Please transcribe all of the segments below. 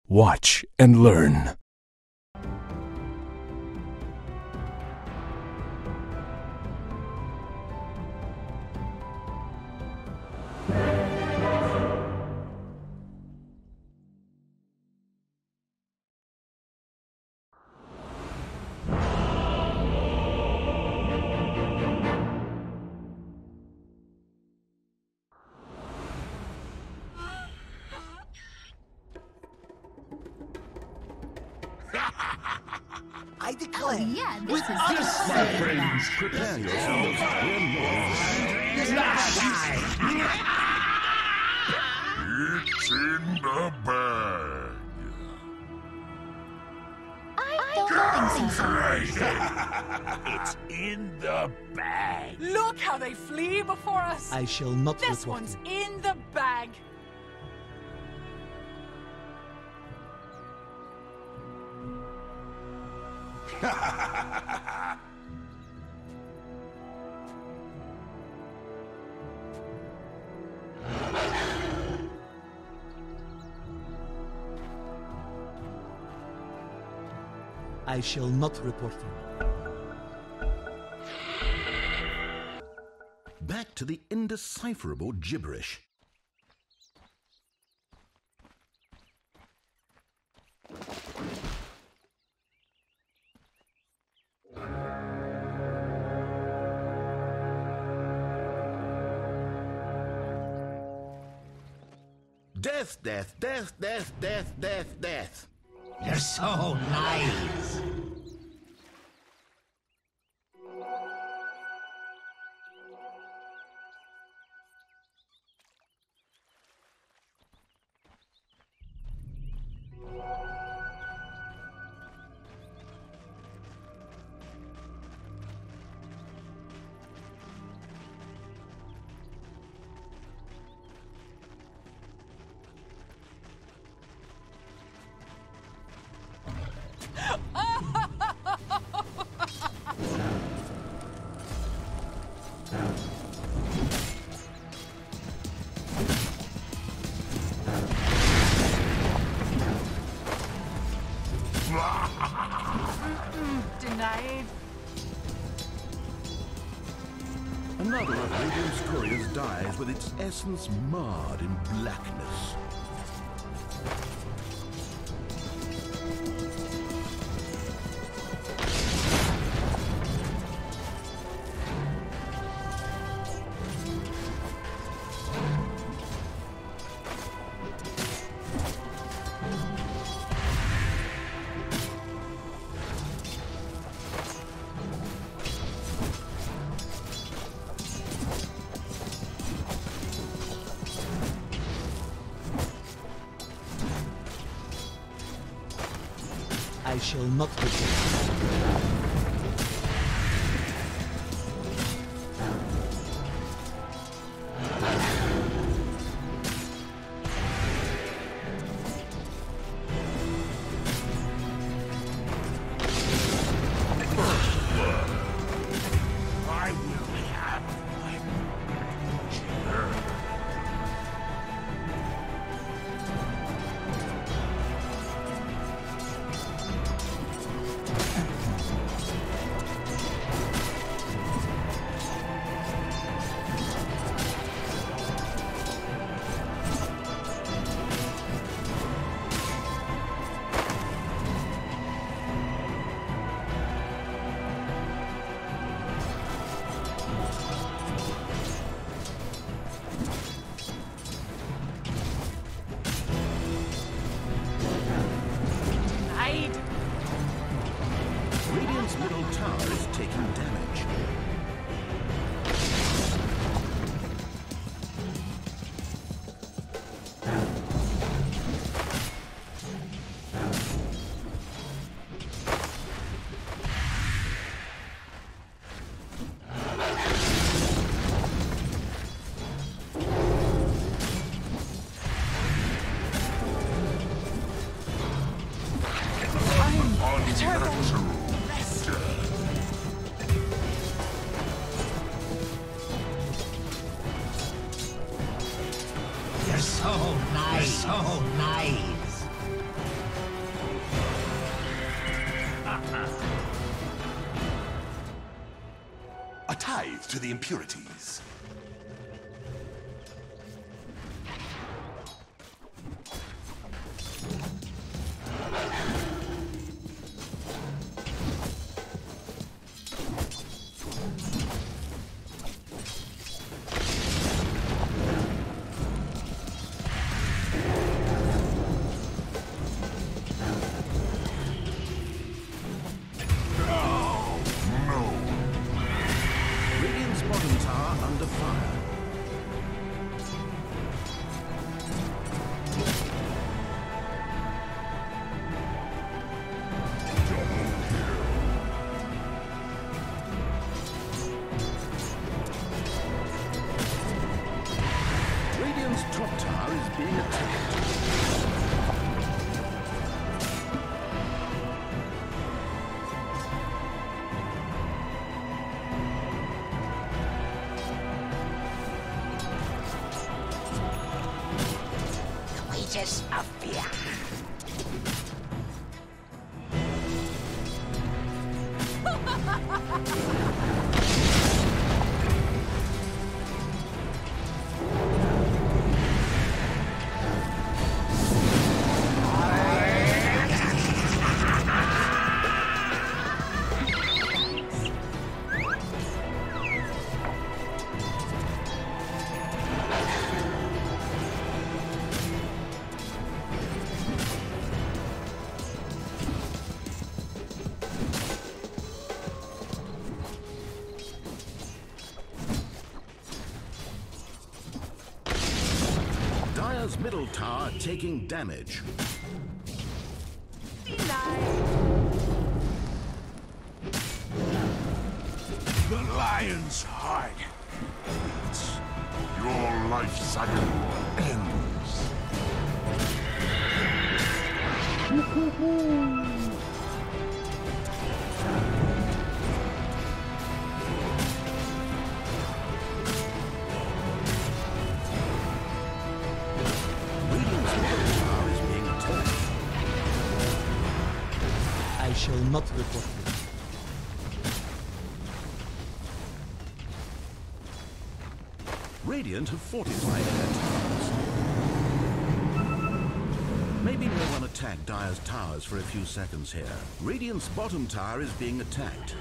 Watch and learn. I declare. Oh, yeah, this is us, my friends. Prepare yourselves. It's in the bag. I don't think so. It's in the bag. Look how they flee before us. I shall not This report one's them. in the bag. I shall not report them. Back to the indecipherable gibberish. Death, death, death, death, death, death, death. You're so nice. Denied. Another of Radiant's couriers dies with its essence marred in blackness. I shall not report. I will have my share. Denied. Radiant's middle tower is taking damage. You're so nice. So nice. alive to the impurities. Top tower is being attacked. The wages of fear. Dire's middle tower taking damage. The lion's heart beats. Your life cycle ends. Radiant's middle tower is being attacked. I shall not report it. Radiant have fortified their towers. Maybe no one attack Dire's towers for a few seconds here. Radiant's bottom tower is being attacked.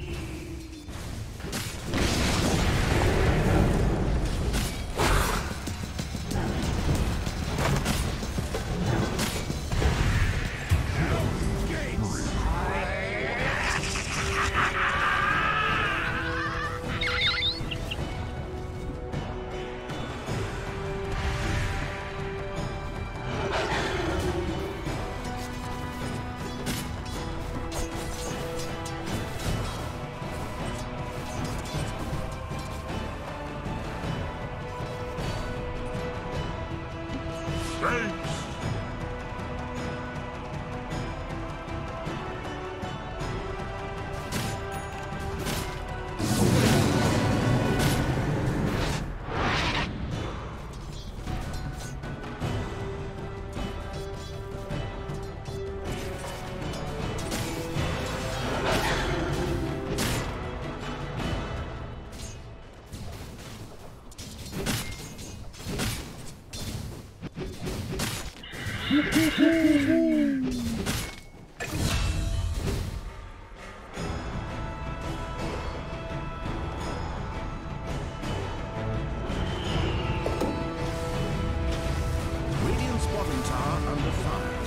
Radiant's bottom tower under fire.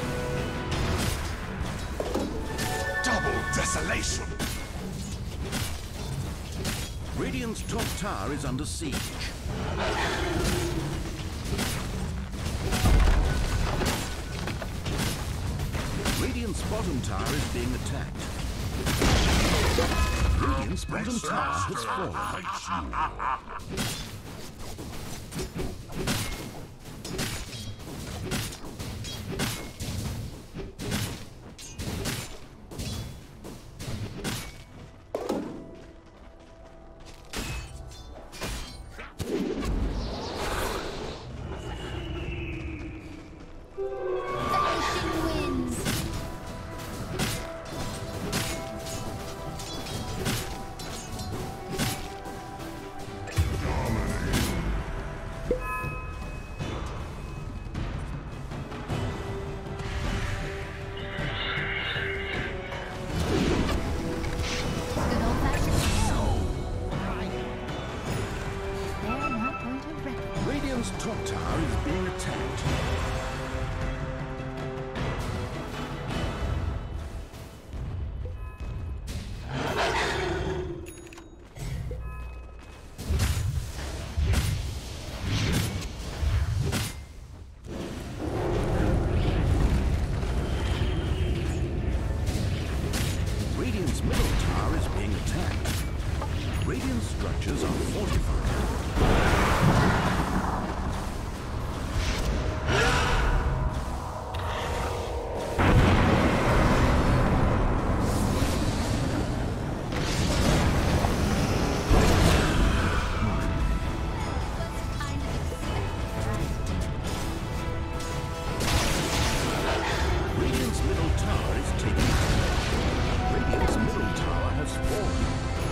Double desolation. Radiant's top tower is under siege. Radiant's bottom tower is being attacked. Radiant's bottom tower has fallen. Dire's top tower is being attacked. Radiant's middle tower is being attacked. Radiant structures are fortified. Radiant's middle tower is taken. Radiant's middle tower has fallen.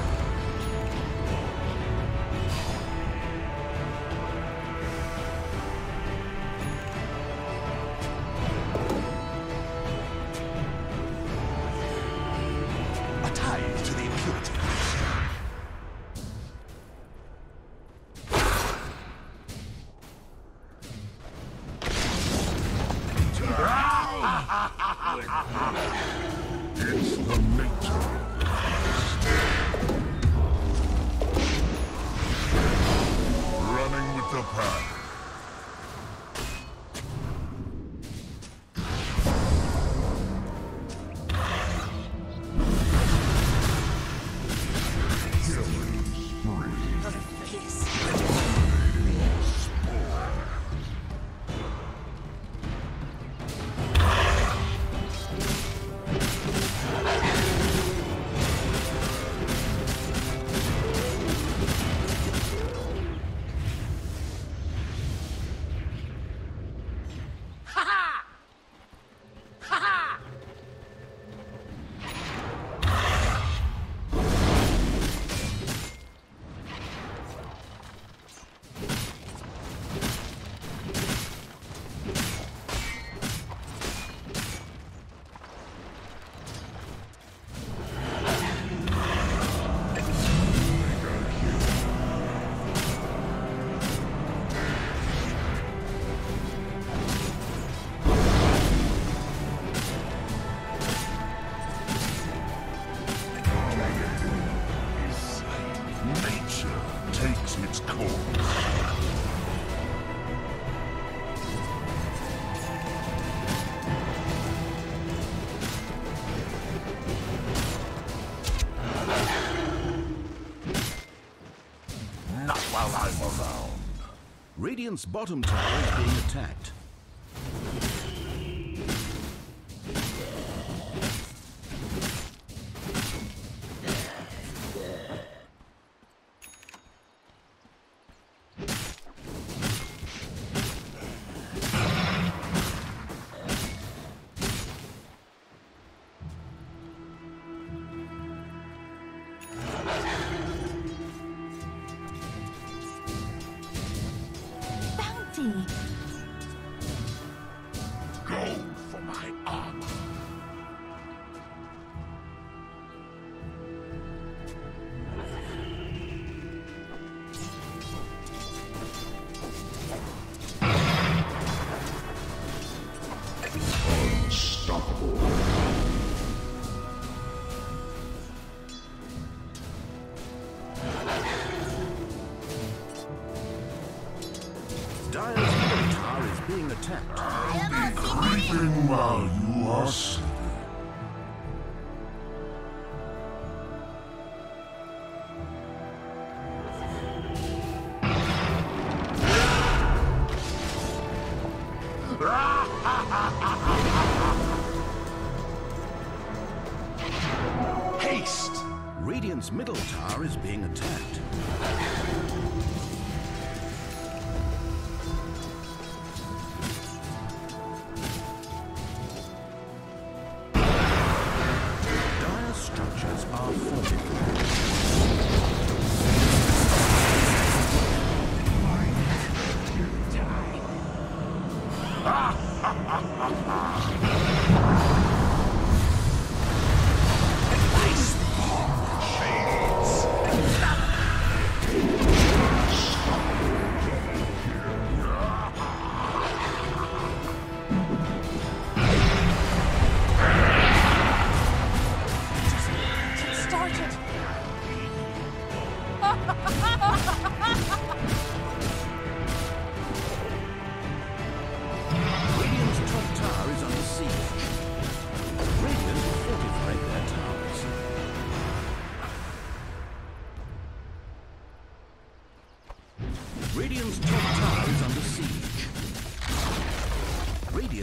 A tithe to the impurities. It's the nature. Running with the pack. Nature takes its course. Not while I'm around. Radiant's bottom tower is being attacked. Bounty. Go for my armor. Unstoppable. Dire's middle tower is being attacked. I'll be creeping while you are sleeping. Haste! Radiant's middle tower is being attacked. Dire structures are fortified.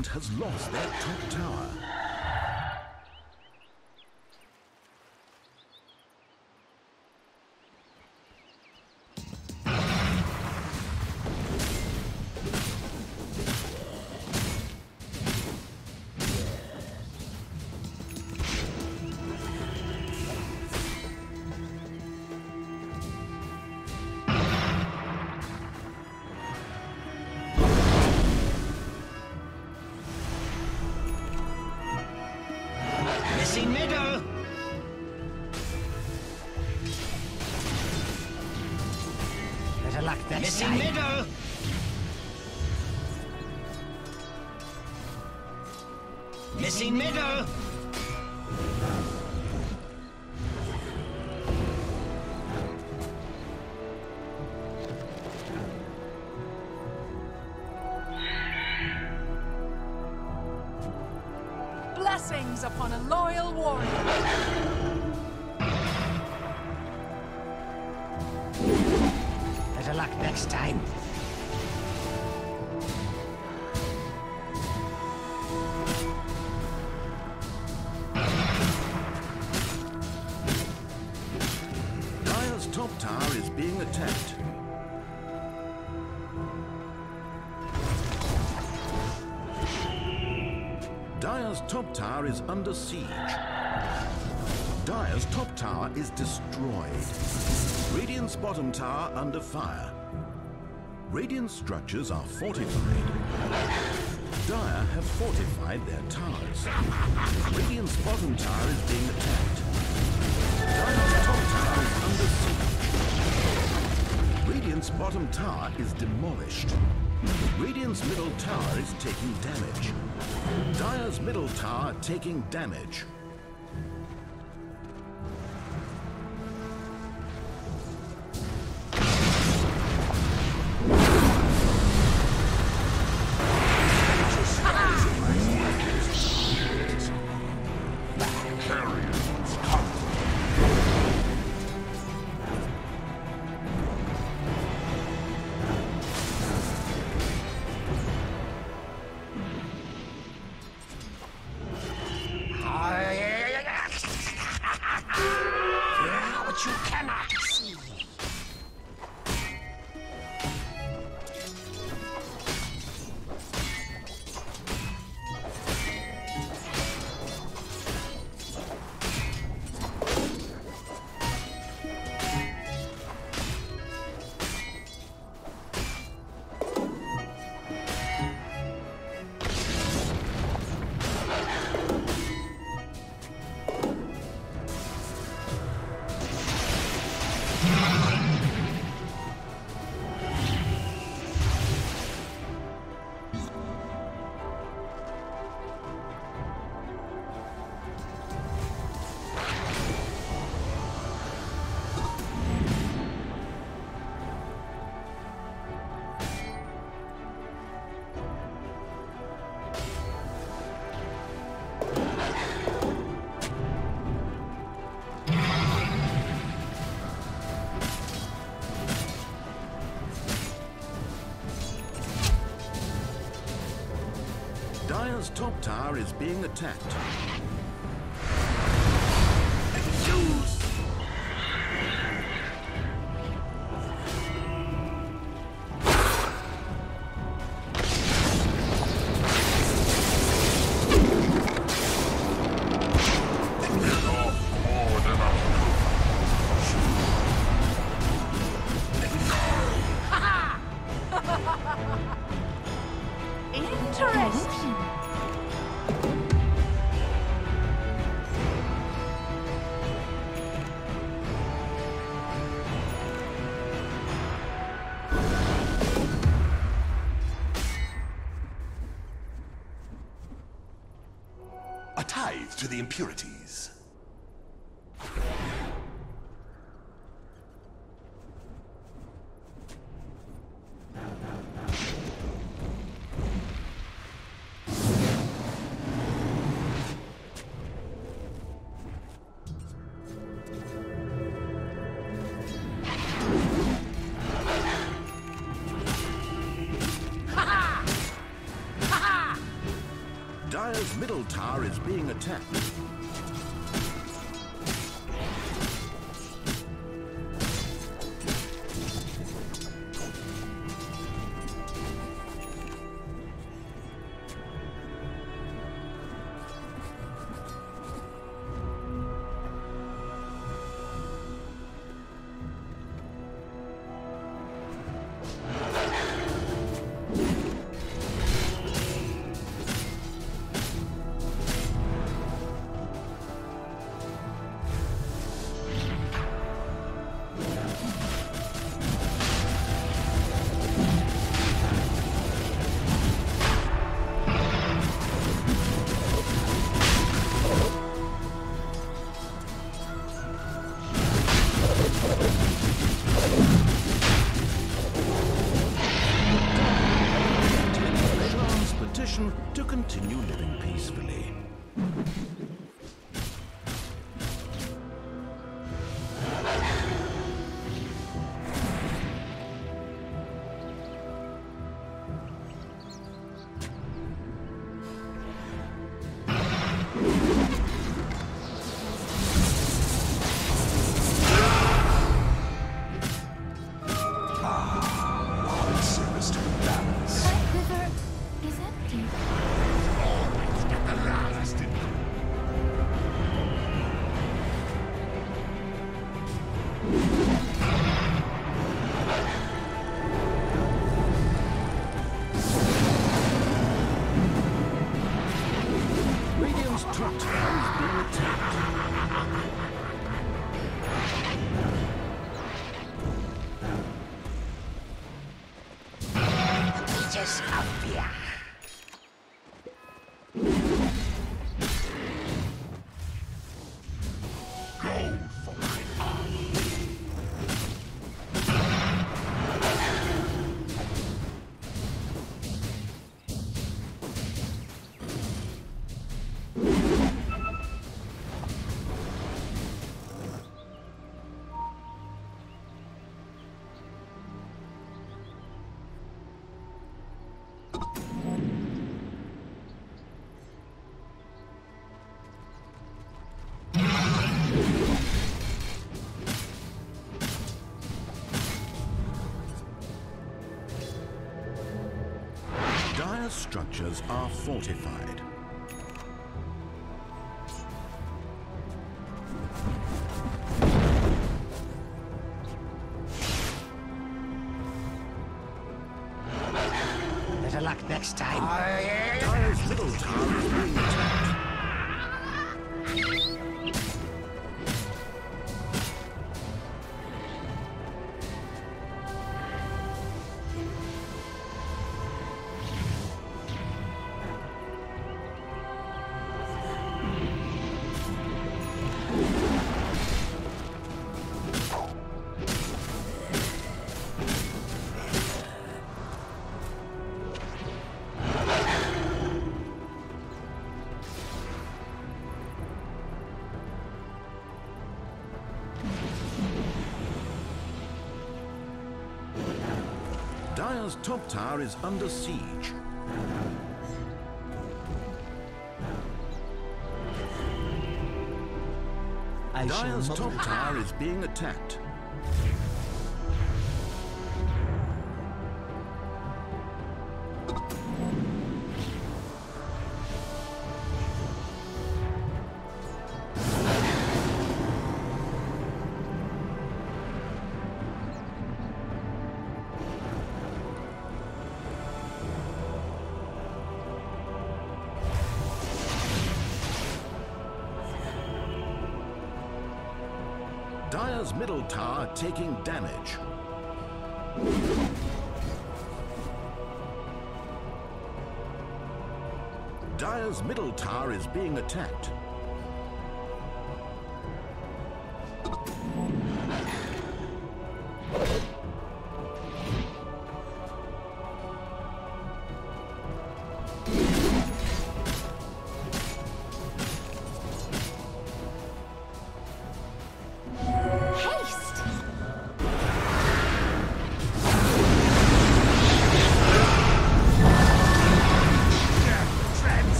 Radiant has lost their top tower. Missing middle. Better luck next time. Missing middle. Missing middle. Blessings upon a loyal warrior. Better luck next time. Dire's top tower is being attacked. Dire's top tower is under siege. Dire's top tower is destroyed. Radiant's bottom tower under fire. Radiant structures are fortified. Dire have fortified their towers. Radiant's bottom tower is being attacked. Dire's top tower is under siege. Radiant's bottom tower is demolished. Radiant's middle tower is taking damage. Dire's middle tower taking damage. What you cannot see. Dire's top tower is being attacked. Interesting. A tithe to the impurities. Dire's middle tower is being attacked. To continue living peacefully. Dire's structures are fortified. Better luck next time. Dire's middle tower is being attacked. Dire's top tower is under siege. Dire's top tower is being attacked. Dire's middle tower taking damage. Dire's middle tower is being attacked.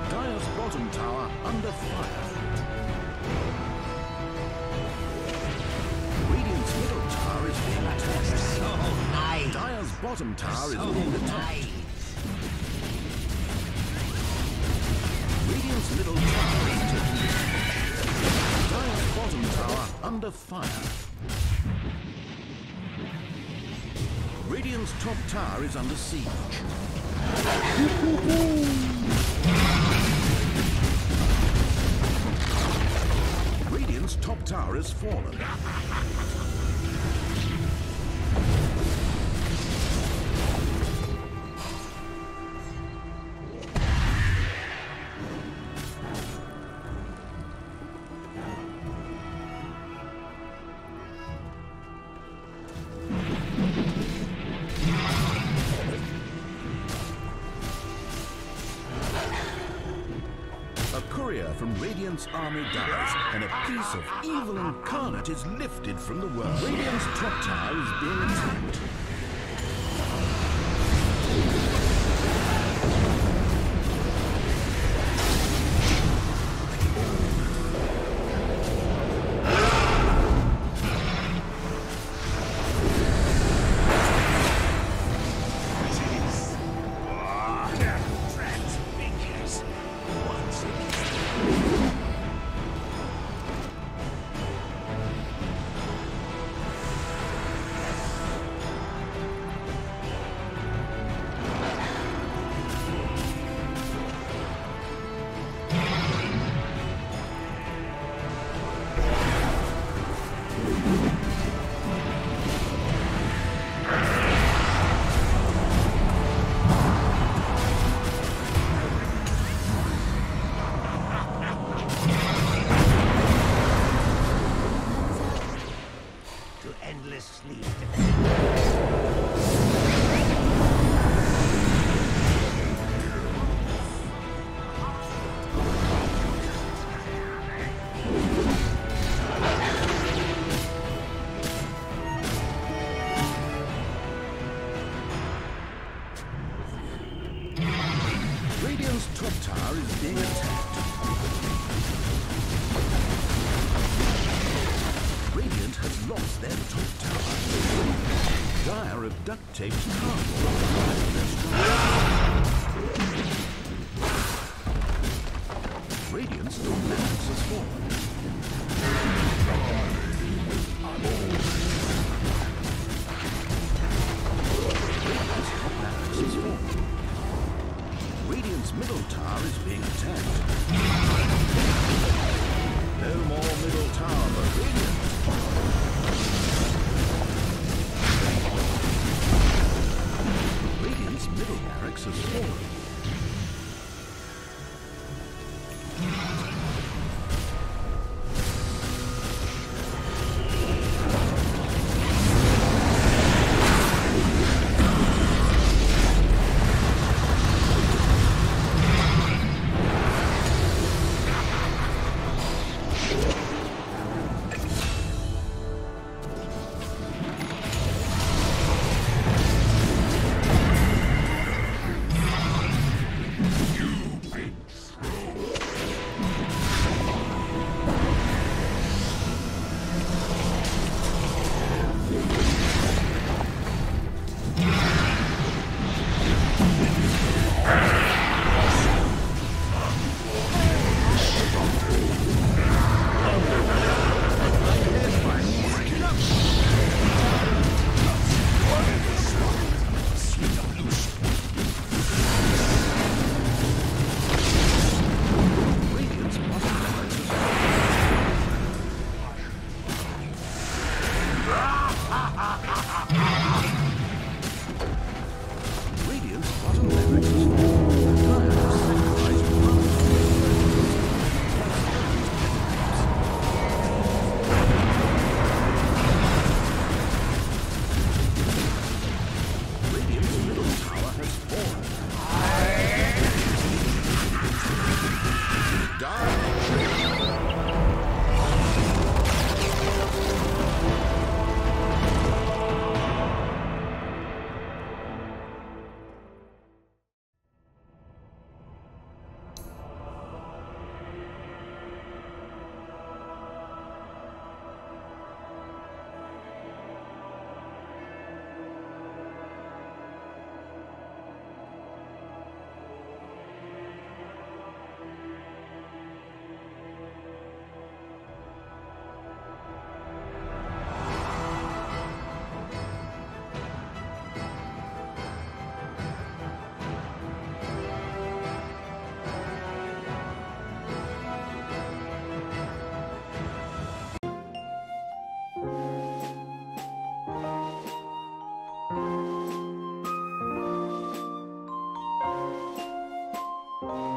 Dire's bottom tower under fire. Radiant's middle tower is being attacked. Dire's bottom tower is being attacked. Radiant's middle tower is taking damage. Dire's bottom tower under fire. Radiant's top tower is under siege. Radiant's top tower has fallen. From Radiant's army dies, and a piece of evil incarnate is lifted from the world. Radiant's top tower is being attacked. Top tower is being attacked. Radiant has lost their top tower. Dire have duct taped cardboard. Radiant's top barracks has fallen. Radiant's top barracks has fallen. Radiant's middle tower is being attacked. No more middle tower for Radiant. Radiant's middle barracks has fallen.